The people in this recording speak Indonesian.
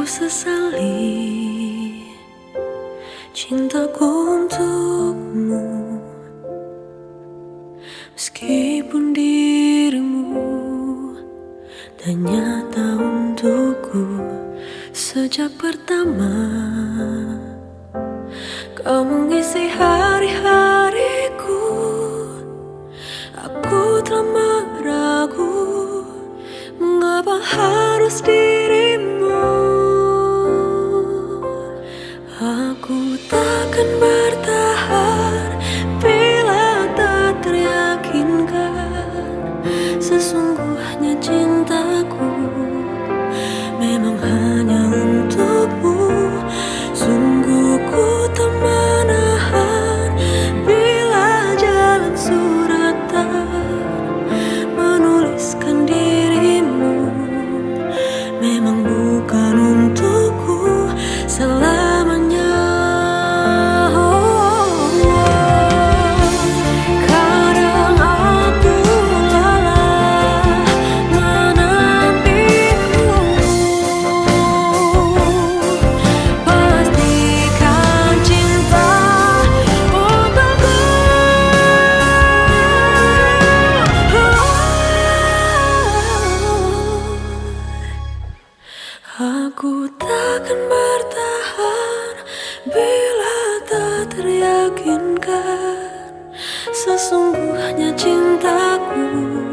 Aku sesali cintaku untukmu, meskipun dirimu tak nyata untukku. Sejak pertama kau mengisi hari-hariku, aku telah meragu mengapa harus dirimu. Aku takkan bertahan bila tak teryakinkan sesungguhnya cintaku memang hanya untukmu. Sungguh ku tak menahan bila jalan suratan menuliskan dirimu memang bukan untukku selamanya. Kadang aku lelah menantimu, pastikan cinta untukku. Aku takkan bertahan bila tak teryakinkan sesungguhnya cintaku